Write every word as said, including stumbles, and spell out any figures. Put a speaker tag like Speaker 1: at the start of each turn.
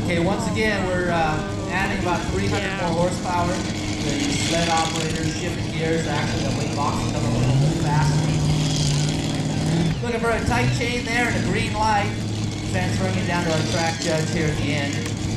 Speaker 1: Okay, once again, we're uh, adding about three hundred
Speaker 2: Yeah.
Speaker 1: more horsepower. The sled operators, shifting gears, actually the weight box is coming a little faster. Looking for a tight chain there and a green light. Transferring it down to our track judge here at the end.